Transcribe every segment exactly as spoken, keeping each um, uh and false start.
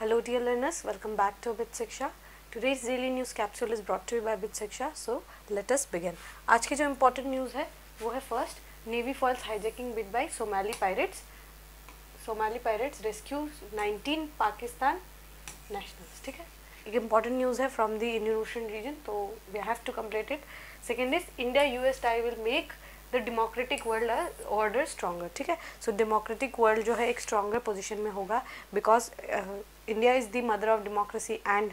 Hello dear learners, welcome back to Bit Shiksha. Today's daily news capsule is brought to you by Bit Shiksha. So let us begin. आज की जो important news है वो है first, Navy foils hijacking bid by Somali pirates. Somali pirates rescue nineteen Pakistan nationals. ठीक है, एक important news है from the Indian Ocean region, तो we have to complete it. Second is India U S tie will make the democratic world order stronger. ठीक है, सो democratic world जो है एक स्ट्रॉन्गर पोजीशन में होगा because India is the mother of democracy and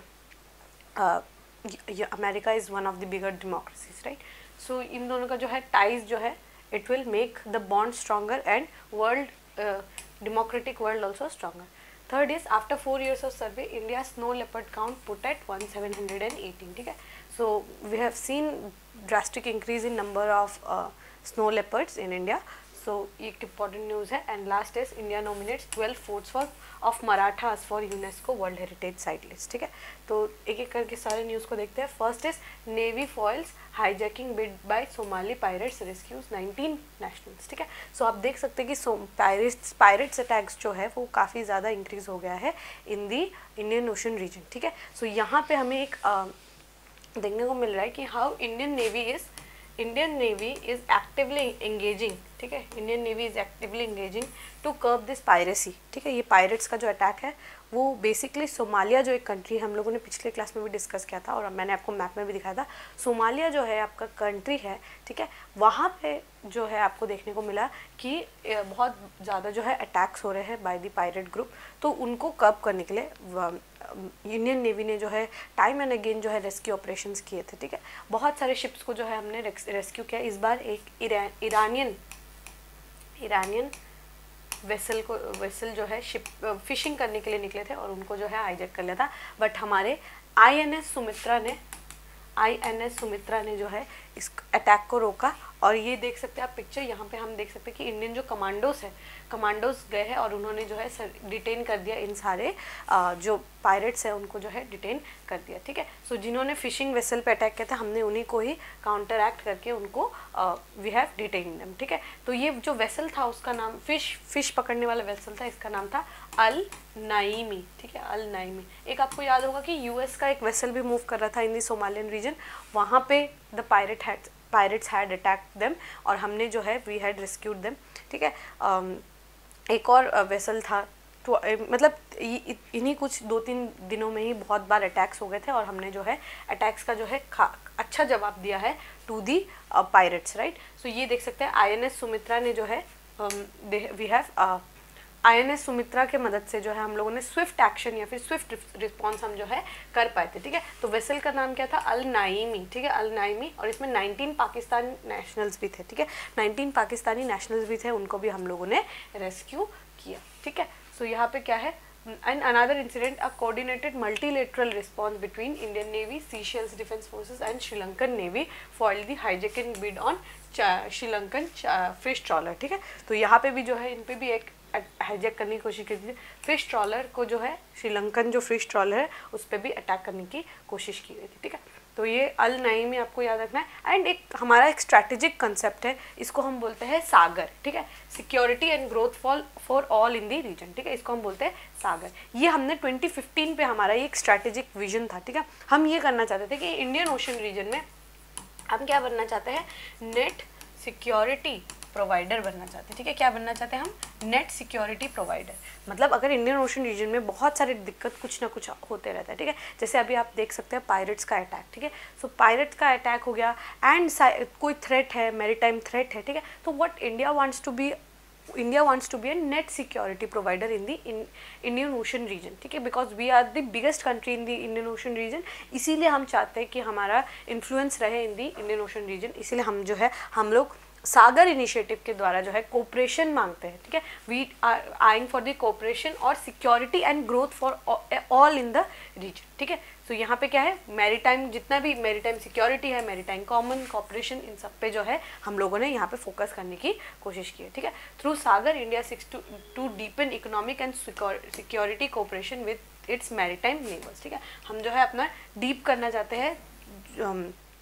America is one of the bigger democracies, right. So इन दोनों का जो है टाइज जो है it will make the bond stronger and world democratic world also stronger. Third is after four years of survey India snow leopard count put at one seven hundred and eighteen. ठीक है, so we have seen drastic increase in number of snow leopards in India. So ये एक important news है. And last is India nominates twelve forts for of Marathas for UNESCO world heritage site list. ठीक है, तो एक एक करके सारे न्यूज़ को देखते हैं. First is navy foils hijacking bid by Somali pirates rescues nineteen nationals. ठीक है, सो आप देख सकते हैं कि सो पायरेट्स पायरेट्स अटैक्स जो है वो काफ़ी ज़्यादा इंक्रीज हो गया है in the Indian ocean region. ठीक है, सो यहाँ पे हमें एक uh, देखने को मिल रहा है कि how Indian navy is Indian Navy is actively engaging. ठीक है, Indian Navy is actively engaging to curb this piracy. ठीक है, ये पायरेट्स का जो अटैक है वो बेसिकली सोमालिया जो एक कंट्री हम लोगों ने पिछले क्लास में भी डिस्कस किया था और मैंने आपको मैप में भी दिखाया था. सोमालिया जो है आपका कंट्री है, ठीक है, वहाँ पे जो है आपको देखने को मिला कि बहुत ज़्यादा जो है अटैक्स हो रहे हैं बाय द पायरेट ग्रुप. तो उनको कर्ब करने के लिए इंडियन नेवी ने जो है टाइम एंड अगेन जो है रेस्क्यू ऑपरेशंस किए थे. ठीक है, बहुत सारे शिप्स को जो है हमने रेस्क्यू किया. इस बार एक ईरानियन ईरानियन वेसल को वेसल जो है शिप फिशिंग करने के लिए निकले थे और उनको जो है हाईजैक कर लिया था. बट हमारे आईएनएस सुमित्रा ने आईएनएस सुमित्रा ने जो है इस अटैक को रोका. और ये देख सकते हैं आप पिक्चर, यहाँ पे हम देख सकते हैं कि इंडियन जो कमांडोज है कमांडोज गए हैं और उन्होंने जो है डिटेन कर दिया इन सारे आ, जो पायरेट्स हैं उनको जो है डिटेन कर दिया. ठीक है, सो जिन्होंने फिशिंग वेसल पे अटैक किया था हमने उन्हीं को ही काउंटर एक्ट करके उनको वी हैव डिटेन देम. ठीक है, तो ये जो वेसल था उसका नाम फिश फिश पकड़ने वाला वेसल था, इसका नाम था अल नाइमी. ठीक है, अल नाइमी. एक आपको याद होगा कि यूएस का एक वेसल भी मूव कर रहा था इन दी सोमालियन रीजन. वहाँ पे the pirate had pirates had attacked them और हमने जो है वी हैड रेस्क्यूड देम. ठीक है, um, एक और वेसल uh, था तो uh, मतलब इन्हीं कुछ दो तीन दिनों में ही बहुत बार अटैक्स हो गए थे और हमने जो है अटैक्स का जो है अच्छा जवाब दिया है to the pirates, right. So ये देख सकते हैं आईएनएस सुमित्रा ने जो है वी हैव आईएनएस सुमित्रा के मदद से जो है हम लोगों ने स्विफ्ट एक्शन या फिर स्विफ्ट रिस्पॉन्स हम जो है कर पाए थे. ठीक है, तो वेसल का नाम क्या था, अल नाइमी. ठीक है, अल नाइमी. और इसमें नाइनटीन पाकिस्तान नेशनल्स भी थे. ठीक है, नाइनटीन पाकिस्तानी नेशनल्स भी थे, उनको भी हम लोगों ने रेस्क्यू किया. ठीक है, सो यहाँ पे क्या है, and another incident a coordinated multilateral response between Indian navy, Seychelles defence forces and Sri Lankan navy foiled the hijacking bid on Sri Lankan fish trawler. ठीक है, तो यहाँ पे भी जो है इन पे भी एक हाईजैक करने की कोशिश की थी. फिश ट्रॉलर को जो है श्रीलंकन जो फिश ट्रॉलर है उस पर भी अटैक करने की कोशिश की गई थी. ठीक है, तो ये अल नाई में आपको याद रखना है. एंड एक हमारा एक स्ट्रैटेजिक कंसेप्ट है, इसको हम बोलते हैं सागर. ठीक है, security and growth for for all in the region. ठीक है, इसको हम बोलते हैं सागर. ये हमने ट्वेंटी फिफ्टीन पे हमारा ये एक स्ट्रैटेजिक विजन था. ठीक है, हम ये करना चाहते थे कि इंडियन ओशन रीजन में हम क्या बनना चाहते हैं, नेट सिक्योरिटी प्रोवाइडर बनना चाहते हैं. ठीक है, क्या बनना चाहते हैं हम, नेट सिक्योरिटी प्रोवाइडर. मतलब अगर इंडियन ओशन रीजन में बहुत सारे दिक्कत कुछ ना कुछ होते रहता है. ठीक है, जैसे अभी आप देख सकते हैं पायरेट्स का अटैक. ठीक है, सो पायरेट्स का अटैक हो गया एंड कोई थ्रेट है, मैरीटाइम थ्रेट है. ठीक है, तो what India wants to be India wants to be a net security provider in the Indian ocean region. ठीक है, because we are the biggest country in the Indian ocean region. इसीलिए हम चाहते हैं कि हमारा इन्फ्लुएंस रहे in the Indian ocean region. इसीलिए हम जो है हम लोग सागर इनिशिएटिव के द्वारा जो है कोऑपरेशन मांगते हैं. ठीक है, we are eyeing for the cooperation और security and growth for all in the region. ठीक है, सो यहाँ पे क्या है, मैरीटाइम जितना भी मैरीटाइम सिक्योरिटी है, मैरीटाइम कॉमन कोऑपरेशन, इन सब पे जो है हम लोगों ने यहाँ पे फोकस करने की कोशिश की है. ठीक है, through SAGAR India seeks to to deepen economic and security cooperation with its maritime neighbours. ठीक है, हम जो है अपना डीप करना चाहते हैं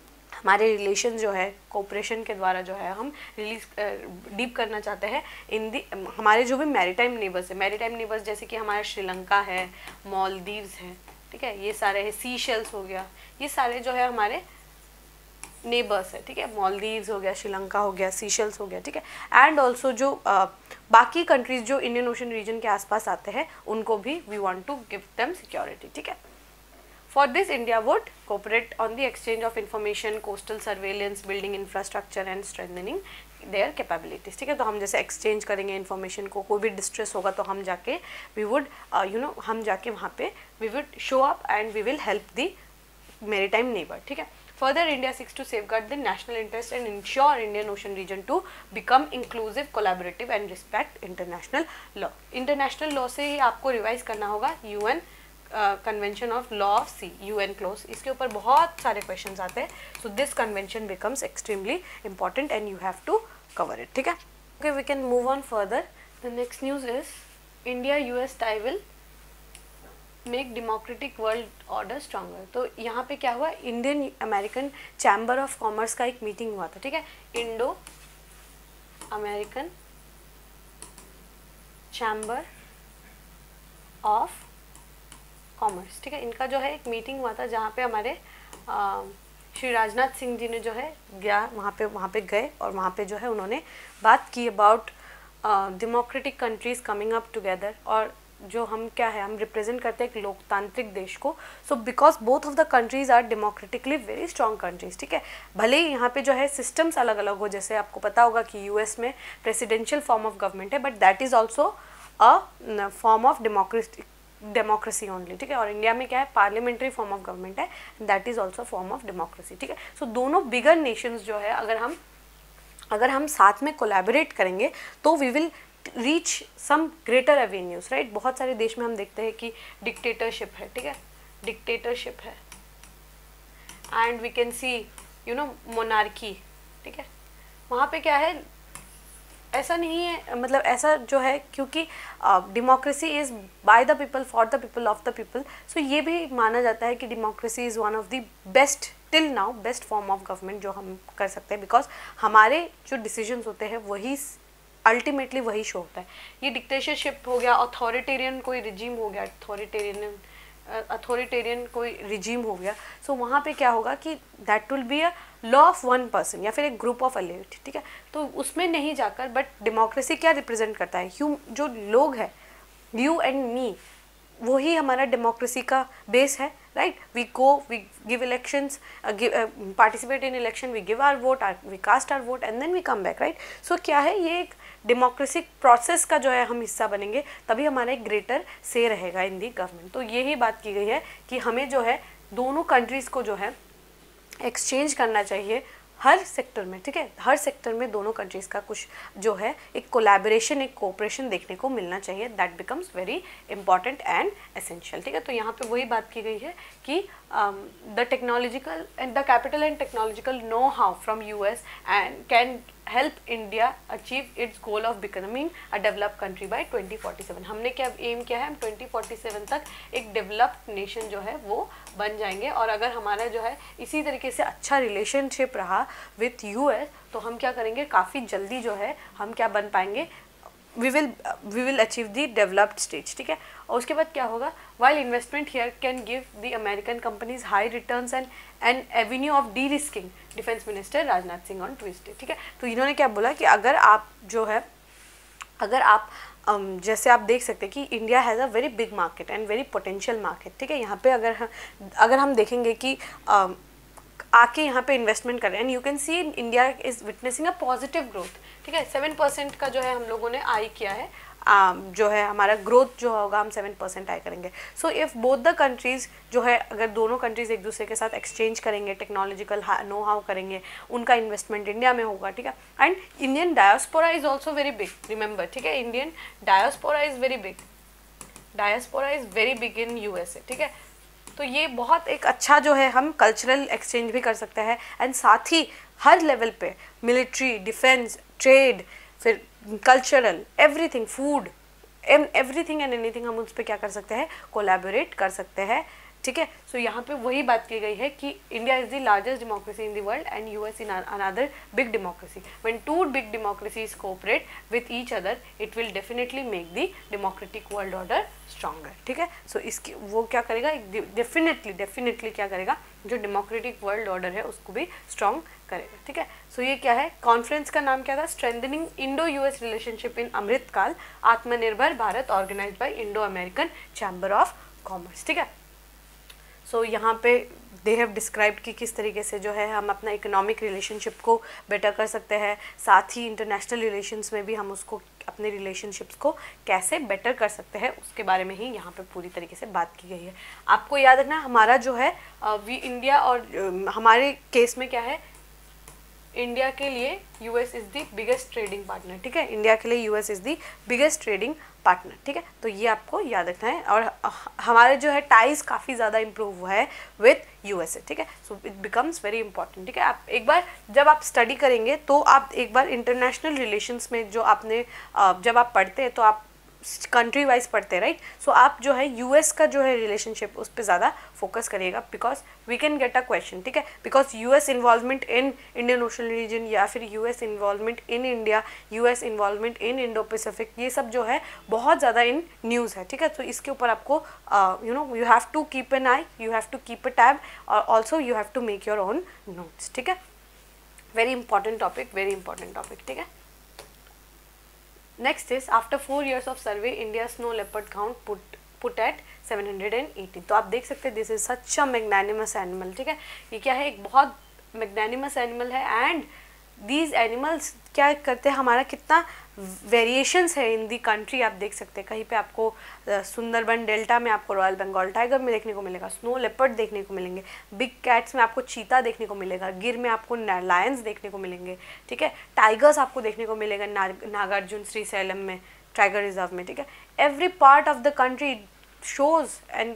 हमारे रिलेशन जो है कोऑपरेशन के द्वारा जो है हम रिलीज डीप करना चाहते हैं इन दी हमारे जो भी मैरीटाइम नेबर्स है। मैरीटाइम नेबर्स जैसे कि हमारा श्रीलंका है, मालदीव्स है, ठीक है, ये सारे है, सीशेल्स हो गया, ये सारे जो है हमारे नेबर्स है, ठीक है, मालदीव्स हो गया, श्रीलंका हो गया, सीशेल्स हो गया, ठीक है। एंड ऑल्सो जो uh, बाकी कंट्रीज जो इंडियन ओशन रीजन के आसपास आते हैं उनको भी we want to give them security, ठीक है। For this India would cooperate on the exchange of information, coastal surveillance, building infrastructure and strengthening their capabilities, ठीक है। तो हम जैसे एक्सचेंज करेंगे इन्फॉर्मेशन को, कोई भी डिस्ट्रेस होगा तो हम जाके वी वुड यू नो हम जाके वहाँ पे we would show up and we will help the maritime neighbour, ठीक है। Further, India seeks to safeguard the national interest and ensure Indian Ocean region to become inclusive, collaborative and respect international law. International law से ही आपको revise करना होगा U N Convention of Law of Sea, U N clause, इसके ऊपर बहुत सारे questions आते हैं. So this convention becomes extremely important and you have to cover it. ठीक है? Okay, we can move on further. The next news is India U S tie will make democratic world order stronger. तो यहाँ पे क्या हुआ, Indian American chamber of commerce का एक meeting हुआ था, ठीक है, Indo American chamber of commerce, ठीक है, इनका जो है एक मीटिंग हुआ था जहाँ पे हमारे आ, श्री राजनाथ सिंह जी ने जो है गया वहाँ पे वहाँ पे गए और वहाँ पे जो है उन्होंने बात की about democratic countries coming up together. और जो हम क्या है, हम रिप्रेजेंट करते हैं एक लोकतांत्रिक देश को. So because both of the countries are democratically very strong countries, ठीक है. भले ही यहाँ पे जो है सिस्टम्स अलग अलग हो, जैसे आपको पता होगा कि यूएस में प्रेसिडेंशियल फॉर्म ऑफ गवर्नमेंट है, but that is also a form of democracy democracy only, ठीक है. और इंडिया में क्या है, पार्लियामेंट्री फॉर्म ऑफ गवर्नमेंट है, that is also form of democracy, ठीक है. सो दोनों बिगर नेशंस जो है अगर हम अगर हम साथ में कोलैबोरेट करेंगे तो we will reach some greater avenues, right. बहुत सारे देश में हम देखते हैं कि डिक्टेटरशिप है, ठीक है, डिक्टेटरशिप है, and we can see you know monarchy, ठीक है. वहाँ पे क्या है, ऐसा नहीं है, मतलब ऐसा जो है, क्योंकि democracy is by the people for the people of the people. So ये भी माना जाता है कि democracy is one of the best till now best form of government जो हम कर सकते हैं, बिकॉज हमारे जो डिसीजंस होते हैं वही अल्टीमेटली वही शो होता है. ये डिक्टेटरशिप हो गया, अथॉरिटेरियन कोई रिजीम हो गया, अथॉरिटेरियन अथॉरिटेरियन कोई रिजीम हो गया. सो so, वहाँ पे क्या होगा कि that will be a law of one person या फिर एक ग्रुप ऑफ एलिट, ठीक है. तो उसमें नहीं जाकर, बट डेमोक्रेसी क्या रिप्रेजेंट करता है, ह्यू जो लोग हैं, यू एंड मी, वही हमारा डेमोक्रेसी का बेस है, right. We go, we give elections, participate in election, we give our vote, we cast our vote and then we come back, right. So क्या है, ये एक डेमोक्रेटिक प्रोसेस का जो है हम हिस्सा बनेंगे, तभी हमारा एक ग्रेटर से रहेगा इन दी गवर्नमेंट. तो यही बात की गई है कि हमें जो है दोनों कंट्रीज़ को जो है एक्सचेंज करना चाहिए हर सेक्टर में, ठीक है. हर सेक्टर में दोनों कंट्रीज़ का कुछ जो है एक कोलैबोरेशन, एक कोऑपरेशन देखने को मिलना चाहिए. That becomes very important and essential, ठीक है. तो यहाँ पे वही बात की गई है कि the technological and the capital and technological know how from US and can help India achieve its goal of becoming a developed country by twenty forty seven. हमने क्या एम किया है, हम ट्वेंटी फोर्टी सेवन तक एक developed nation जो है वो बन जाएंगे. और अगर हमारा जो है इसी तरीके से अच्छा रिलेशनशिप रहा विथ यूएस, तो हम क्या करेंगे, काफ़ी जल्दी जो है हम क्या बन पाएंगे, we will we will achieve the developed stage, ठीक है. और उसके बाद क्या होगा, while investment here can give the American companies high returns and an avenue of derisking, defence minister Rajnath Singh on Tuesday, ठीक है. तो इन्होंने क्या बोला कि अगर आप जो है अगर आप um, जैसे आप देख सकते हैं कि India has a very big market and very potential market, ठीक है. यहाँ पे अगर हम अगर हम देखेंगे कि um, आके यहाँ पे इन्वेस्टमेंट कर रहे हैं, and you can see India is witnessing a positive growth, ठीक है. सेवन परसेंट का जो है हम लोगों ने आई किया है, Um, जो है हमारा ग्रोथ जो होगा हम सेवन परसेंट आई करेंगे. So if both the countries जो है, अगर दोनों कंट्रीज़ एक दूसरे के साथ एक्सचेंज करेंगे, टेक्नोलॉजिकल नो हाउ करेंगे, उनका इन्वेस्टमेंट इंडिया में होगा, ठीक है. And Indian diaspora is also very big, remember, ठीक है. Indian diaspora is very big, diaspora is very big in USA, ठीक है. तो ये बहुत एक अच्छा जो है हम कल्चरल एक्सचेंज भी कर सकते हैं, एंड साथ ही हर लेवल पे मिलिट्री, डिफेंस, ट्रेड, फिर cultural, everything, food, everything and anything हम उस पर क्या कर सकते हैं, कोलैबोरेट कर सकते हैं ठीक है। सो so, यहाँ पे वही बात की गई है कि India is the largest democracy in the world and US in another big democracy. When two big democracies cooperate with each other it will definitely make the democratic world order stronger, ठीक है। सो so, इसकी वो क्या करेगा, definitely definitely क्या करेगा, जो democratic world order है उसको भी स्ट्रॉन्ग करेगा, ठीक है। सो so, ये क्या है, कॉन्फ्रेंस का नाम क्या था, strengthening Indo US relationship in Amrit Kaal Aatmanirbhar Bharat organized by Indo American chamber of commerce, ठीक है। सो so, यहाँ पे दे हैव डिस्क्राइब्ड कि किस तरीके से जो है हम अपना इकोनॉमिक रिलेशनशिप को बेटर कर सकते हैं, साथ ही इंटरनेशनल रिलेशंस में भी हम उसको अपने रिलेशनशिप्स को कैसे बेटर कर सकते हैं उसके बारे में ही यहाँ पे पूरी तरीके से बात की गई है। आपको याद रखना हमारा जो है वी इंडिया और हमारे केस में क्या है, इंडिया के लिए US is the biggest trading partner, ठीक है। इंडिया के लिए US is the biggest trading partner, ठीक है। तो ये आपको याद रखना है। और हमारे जो है टाइज काफ़ी ज़्यादा इंप्रूव हुआ है विथ यूएसए, ठीक है। So it becomes very important, ठीक है। आप एक बार जब आप स्टडी करेंगे तो आप एक बार इंटरनेशनल रिलेशंस में जो आपने जब आप पढ़ते हैं तो आप कंट्री वाइज पढ़ते हैं, राइट। सो आप जो है यूएस का जो है रिलेशनशिप उस पर ज़्यादा फोकस करिएगा, because we can get a question, ठीक है। Because US involvement in Indian ocean region या फिर US involvement in India, US involvement in Indo Pacific, ये सब जो है बहुत ज़्यादा इन न्यूज़ है, ठीक है। तो इसके ऊपर आपको you know you have to keep an eye, you have to keep a tab और also you have to make your own notes, ठीक है। Very important topic, very important topic, ठीक है। Next is after four years of survey, India's snow leopard count put put at seven hundred eighty। तो आप देख सकते हैं this is such a magnanimous animal, ठीक है। ये क्या है, एक बहुत मैग्नानिमस एनिमल है एंड दीज एनिमल्स क्या करते हैं, हमारा कितना वेरिएशंस है इन दी कंट्री आप देख सकते हैं। कहीं पे आपको सुंदरबन डेल्टा में आपको रॉयल बंगाल टाइगर में देखने को मिलेगा, स्नो लेपर्ड देखने को मिलेंगे, बिग कैट्स में आपको चीता देखने को मिलेगा, गिर में आपको लायंस देखने को मिलेंगे, ठीक है। टाइगर्स आपको देखने को मिलेगा ना, नागार्जुन श्रीशैलम में टाइगर रिजर्व में, ठीक है। Every part of the country shows and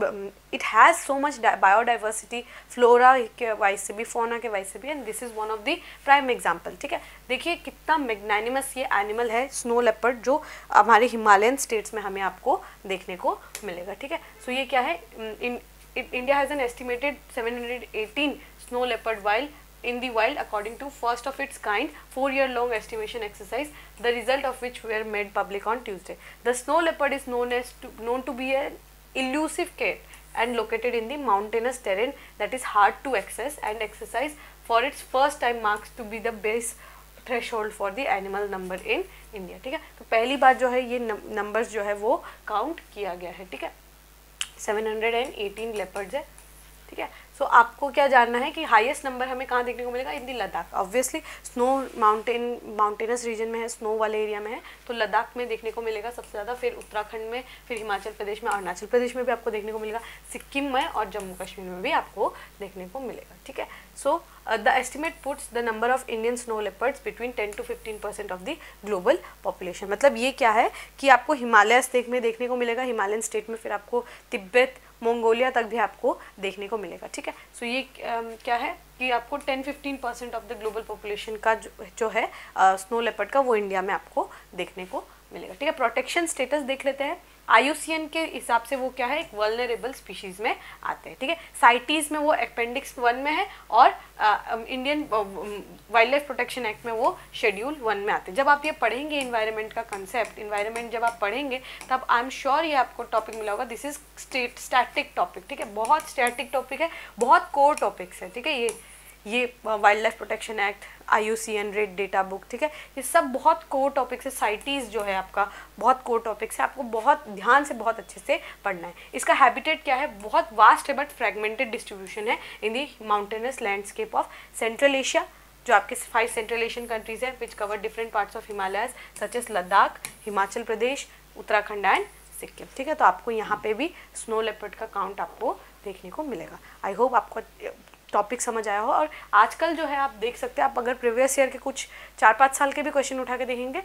it has so much biodiversity, flora के वाइज से भी, फोना के वाइज से भी, and this is one of the prime example, ठीक है। देखिए कितना मैग्नानिमस ये एनिमल है स्नो लेपर्ड, जो हमारे हिमालयन स्टेट्स में हमें आपको देखने को मिलेगा, ठीक है। सो so ये क्या है, in India has an estimated seven hundred eighteen snow leopard wild in the wild according to first of its kind four year long estimation exercise, the result of which were made public on Tuesday. The snow leopard is known as to, known to be an elusive cat and located in the mountainous terrain that is hard to access, and exercise for its first time marks to be the base threshold for the animal number in India, ठीक है। तो पहली बार जो है ये numbers जो है वो काउंट किया गया है, ठीक है। seven hundred eighteen leopards है, ठीक है। सो so, आपको क्या जानना है कि हाईएस्ट नंबर हमें कहाँ देखने को मिलेगा, in the Ladakh. Obviously snow mountain mountainous region में है, स्नो वाले एरिया में है, तो लद्दाख में देखने को मिलेगा सबसे ज़्यादा, फिर उत्तराखंड में, फिर हिमाचल प्रदेश में, अरुणाचल प्रदेश में भी आपको देखने को मिलेगा, सिक्किम में और जम्मू कश्मीर में भी आपको देखने को मिलेगा, ठीक है। So the estimate puts the number of Indian snow leopards between ten to fifteen percent of the global population. मतलब ये क्या है कि आपको हिमालय स्टेट में देखने को मिलेगा, हिमालयन स्टेट में, फिर आपको तिब्बत, मंगोलिया तक भी आपको देखने को मिलेगा, ठीक है। सो so ये uh, क्या है कि आपको ten fifteen percent of the global population का जो, जो है स्नो uh, लेपर्ड का वो इंडिया में आपको देखने को मिलेगा, ठीक है। प्रोटेक्शन स्टेटस देख लेते हैं। आई यू सी एन के हिसाब से वो क्या है, एक वल्नरेबल स्पीशीज़ में आते हैं, ठीक है। साइटीज़ में वो अपेंडिक्स वन में है और Indian wild life protection act में वो शेड्यूल वन में आते हैं। जब आप ये पढ़ेंगे इन्वायरमेंट का कंसेप्ट, इन्वायरमेंट जब आप पढ़ेंगे तब आई एम श्योर ये आपको टॉपिक मिला होगा। This is state static topic, ठीक है। बहुत स्टैटिक टॉपिक है, बहुत कोर टॉपिक्स है, ठीक है। ये ये wild life protection act, I U C N, red data book, ठीक है। ये सब बहुत कोर टॉपिक्स है। साइटीज़ जो है आपका बहुत कोर टॉपिक्स है, आपको बहुत ध्यान से बहुत अच्छे से पढ़ना है। इसका हैबिटेट क्या है, बहुत वास्ट है बट फ्रेगमेंटेड डिस्ट्रीब्यूशन है in the mountainous landscape of central Asia, जो आपके फाइव सेंट्रल एशियन कंट्रीज है which cover different parts of Himalayas such as Ladakh, Himachal Pradesh, Uttarakhand and Sikkim, ठीक है। तो आपको यहाँ पे भी स्नो लेपर्ड का काउंट आपको देखने को मिलेगा। आई होप आपको टॉपिक समझ आया हो। और आजकल जो है आप देख सकते हैं, आप अगर प्रीवियस ईयर के कुछ चार पाँच साल के भी क्वेश्चन उठा के देखेंगे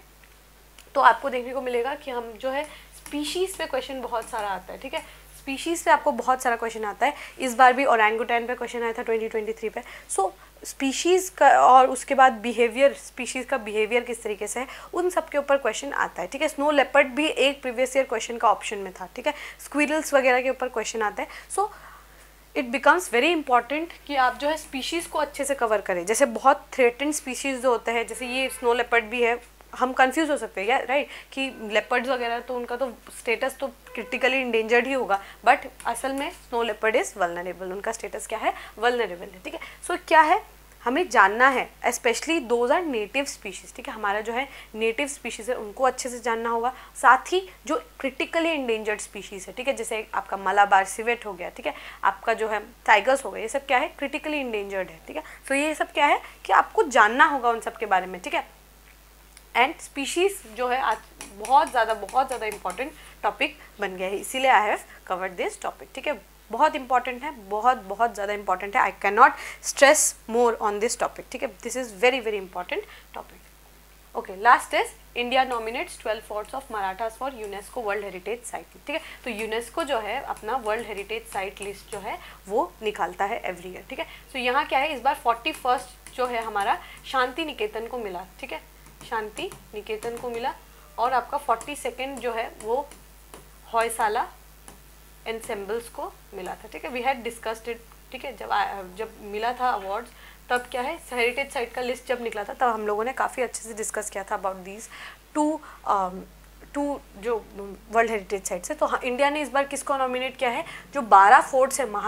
तो आपको देखने को मिलेगा कि हम जो है स्पीशीज़ पे क्वेश्चन बहुत सारा आता है, ठीक है। स्पीशीज़ पे आपको बहुत सारा क्वेश्चन आता है। इस बार भी ओरंगुटैन पे क्वेश्चन आया था ट्वेंटी ट्वेंटी थ्री पे। सो स्पीशीज़ का और उसके बाद बिहेवियर, स्पीशीज़ का बिहेवियर किस तरीके से है, उन सब के ऊपर क्वेश्चन आता है, ठीक है। स्नो लेपर्ड भी एक प्रीवियस ईयर क्वेश्चन का ऑप्शन में था, ठीक है। स्क्विरल्स वगैरह के ऊपर क्वेश्चन आता है। So it becomes very important कि आप जो है स्पीशीज़ को अच्छे से कवर करें। जैसे बहुत थ्रेटेंड स्पीशीज़ जो होते हैं, जैसे ये स्नो लेपर्ड भी है, हम कंफ्यूज हो सकते हैं राइट कि लेपर्ड्स वगैरह तो उनका तो स्टेटस तो क्रिटिकली इंडेंजर्ड ही होगा, बट असल में स्नो लेपर्ड इज वल्नरेबल, उनका स्टेटस क्या है, वल्नरेबल है। ठीक है, सो so, क्या है हमें जानना है, specially those are native species. ठीक है, हमारा जो है नेटिव स्पीशीज़ है उनको अच्छे से जानना होगा, साथ ही जो क्रिटिकली इंडेंजर्ड स्पीशीज़ है, ठीक है, जैसे आपका मलाबार सिवेट हो गया, ठीक है, आपका जो है टाइगर्स हो गए, ये सब क्या है, क्रिटिकली इंडेंजर्ड है। ठीक है, तो ये सब क्या है कि आपको जानना होगा उन सब के बारे में। ठीक है, एंड स्पीशीज़ जो है आज बहुत ज़्यादा बहुत ज़्यादा इंपॉर्टेंट टॉपिक बन गया है, इसीलिए I have covered this topic. ठीक है, बहुत इंपॉर्टेंट है, बहुत बहुत ज़्यादा इंपॉर्टेंट है, I can not stress more on this topic. ठीक है, this is very very important topic. Okay, last is India nominates twelve forts of Marathas for UNESCO world heritage site. ठीक है, तो यूनेस्को जो है अपना वर्ल्ड हेरिटेज साइट लिस्ट जो है वो निकालता है एवरी ईयर। ठीक है, तो यहाँ क्या है, इस बार फोर्टी फर्स्ट जो है हमारा शांति निकेतन को मिला। ठीक है, शांति निकेतन को मिला, और आपका फोर्टी सेकेंड जो है वो हॉयसाला एनसेम्बल्स को मिला था। ठीक है, वी हैड डिस्कस्ड इट। ठीक है, जब आ, जब मिला था अवार्ड्स तब क्या है, हेरिटेज साइट का लिस्ट जब निकला था तब हम लोगों ने काफ़ी अच्छे से डिस्कस किया था अबाउट दीज टू टू जो वर्ल्ड हेरिटेज साइट्स है। तो हाँ, इंडिया ने इस बार किसको नॉमिनेट किया है, जो बारह फोर्ट्स है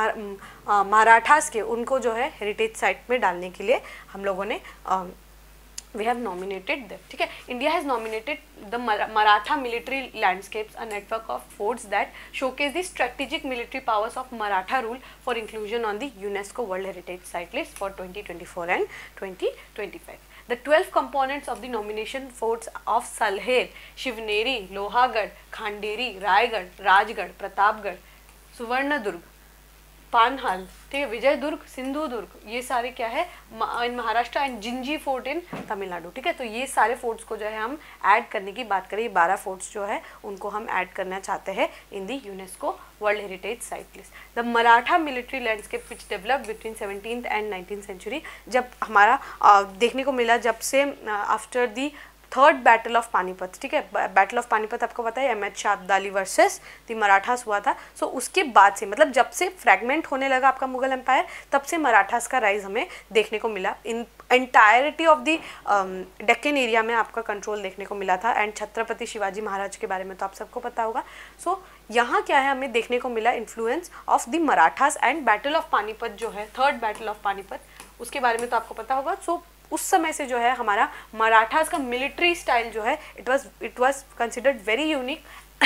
मराठास के, उनको जो है हेरिटेज साइट में डालने के लिए हम लोगों ने uh, we have nominated them. ठीक है, India has nominated the Maratha military landscapes, a network of forts that showcase the strategic military powers of Maratha rule for inclusion on the UNESCO World Heritage Site list for twenty twenty-four and twenty twenty-five. The twelve components of the nomination forts of Salher, Shivneri, Lohagarh, Khanderi, Raigarh, Rajgarh, Pratapgarh, Suvarnadurg, पानहाल, ठीक है, विजयदुर्ग, सिंधुदुर्ग, ये सारे क्या है इन Maharashtra, and Gingee fort in Tamil Nadu. ठीक है, तो ये सारे फोर्ट्स को जो है हम ऐड करने की बात करें, ये बारह फोर्ट्स जो है उनको हम ऐड करना चाहते हैं in the UNESCO world heritage site list. The Maratha military landscape which develop between seventeenth and nineteen century, जब हमारा आ, देखने को मिला जब से after the third battle of Panipat. ठीक है, बैटल ऑफ पानीपत आपको पता है अहमद शाह अब्दाली वर्सेस द मराठास हुआ था। सो so, उसके बाद से मतलब जब से फ्रैगमेंट होने लगा आपका मुगल एम्पायर, तब से मराठास का राइज हमें देखने को मिला। In entirety of the Deccan area में आपका कंट्रोल देखने को मिला था, एंड छत्रपति शिवाजी महाराज के बारे में तो आप सबको पता होगा। सो so, यहाँ क्या है हमें देखने को मिला influence of the Marathas, and battle of Panipat जो है थर्ड बैटल ऑफ पानीपत, उसके बारे में तो आपको पता होगा। सो so, उस समय से जो है हमारा मराठास का मिलिट्री स्टाइल जो है it was it was considered very unique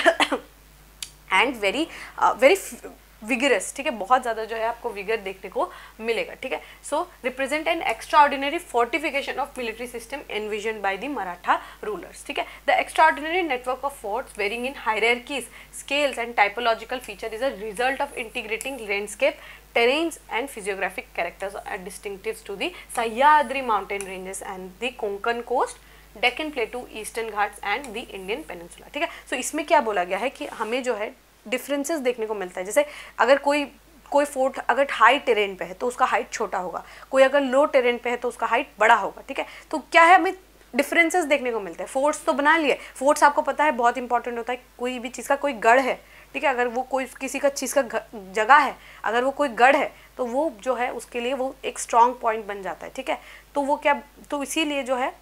and very very vigorous. ठीक है, बहुत ज़्यादा जो है आपको विगर देखने को मिलेगा। ठीक है, so represent an extraordinary fortification of military system envision by the Maratha rulers. ठीक है, the extraordinary network of forts varying in hierarchies, scales and typological feature is a result of integrating landscape, terrains and physiographic characters are distinctives to the Sahyadri mountain ranges and the Konkan coast, Deccan Plateau, Eastern Ghats and the Indian Peninsula। ठीक है, so इसमें क्या बोला गया है कि हमें जो है डिफरेंसेस देखने को मिलता है। जैसे अगर कोई कोई फोर्ट अगर हाई टेरेन पे है तो उसका हाइट छोटा होगा, कोई अगर लो टेरेन पे है तो उसका हाइट बड़ा होगा। ठीक है, तो क्या है हमें डिफरेंसेस देखने को मिलते हैं। फोर्ट्स तो बना लिए, फोर्ट्स आपको पता है बहुत इंपॉर्टेंट होता है, कोई भी चीज़ का कोई गढ़ है, ठीक है, अगर वो कोई किसी का चीज़ का जगह है, अगर वो कोई गढ़ है तो वो जो है उसके लिए वो एक स्ट्रॉन्ग पॉइंट बन जाता है। ठीक है, तो वो क्या, तो इसीलिए जो है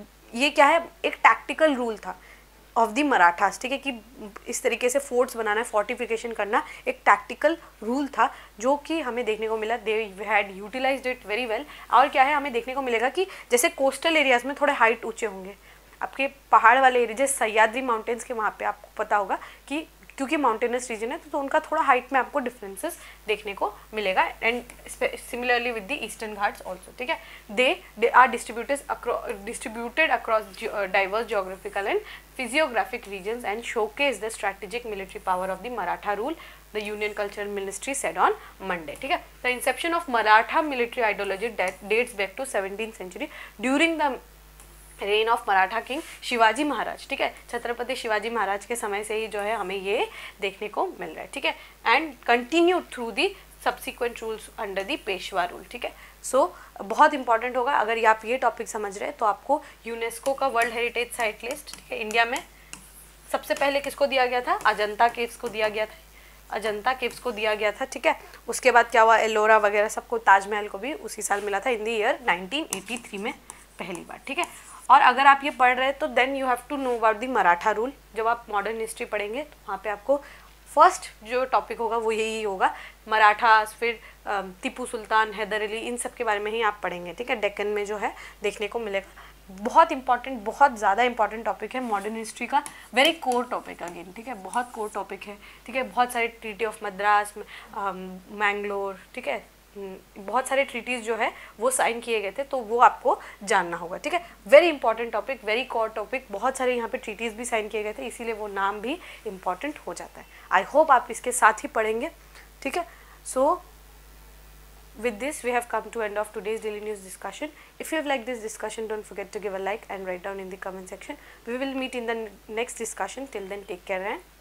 ये क्या है एक टैक्टिकल रूल था ऑफ द मराठास। ठीक है, कि इस तरीके से फोर्ट्स बनाना, फोर्टिफिकेशन करना एक टैक्टिकल रूल था जो कि हमें देखने को मिला। They had utilized it very well. और क्या है हमें देखने को मिलेगा कि जैसे कोस्टल एरियाज में थोड़े हाइट ऊंचे होंगे, आपके पहाड़ वाले एरिया जैसे सह्याद्री माउंटेन्स के वहाँ पे आपको पता होगा कि क्योंकि माउंटेनस रीजन है तो, तो उनका थोड़ा हाइट में आपको डिफरेंसेस देखने को मिलेगा, and similarly with the eastern Ghats also. ठीक है, they they are distributed distributed across diverse geographical and physiographic regions and showcase the strategic military power of the Maratha rule, the Union Cultural Ministry said on Monday. ठीक है, the inception of Maratha military ideology dates back to seventeenth century during the reign of Maratha king Shivaji Maharaj. ठीक है, छत्रपति शिवाजी महाराज के समय से ही जो है हमें ये देखने को मिल रहा है। ठीक है, and continue through the subsequent rules under the Peshwa rule. ठीक है, सो so, बहुत इंपॉर्टेंट होगा अगर आप ये टॉपिक समझ रहे हैं तो आपको यूनेस्को का वर्ल्ड हेरिटेज साइट लिस्ट, ठीक है, इंडिया में सबसे पहले किसको दिया गया था, अजंता केव्स को दिया गया था। अजंता केव्स को दिया गया था, ठीक है। उसके बाद क्या हुआ, एलोरा वगैरह सबको, ताजमहल को भी उसी साल मिला था, in the year nineteen eighty three में पहली बार, ठीक है। और अगर आप ये पढ़ रहे हैं तो then you have to know about the Maratha rule. जब आप मॉडर्न हिस्ट्री पढ़ेंगे तो वहाँ पे आपको फर्स्ट जो टॉपिक होगा वो यही होगा, मराठास, फिर टीपू सुल्तान, हैदर अली, इन सब के बारे में ही आप पढ़ेंगे, ठीक है। डेक्कन में जो है देखने को मिलेगा। बहुत इंपॉर्टेंट, बहुत ज़्यादा इंपॉर्टेंट टॉपिक है मॉडर्न हिस्ट्री का, वेरी कोर टॉपिक अगेन, ठीक है, बहुत कोर टॉपिक है, ठीक है। बहुत सारे ट्रीटी ऑफ मद्रास, मैंगलोर, ठीक है, बहुत सारे ट्रीटीज़ जो है वो साइन किए गए थे, तो वो आपको जानना होगा, ठीक है। Very important topic, very core topic, बहुत सारे यहाँ पे ट्रीटीज़ भी साइन किए गए थे, इसीलिए वो नाम भी इम्पॉर्टेंट हो जाता है। आई होप आप इसके साथ ही पढ़ेंगे, ठीक है। सो with this we have come to end of today's daily news discussion. If you have liked this discussion, don't forget to give a like and write down in the comment section. We will meet in the next discussion. Till then, take care and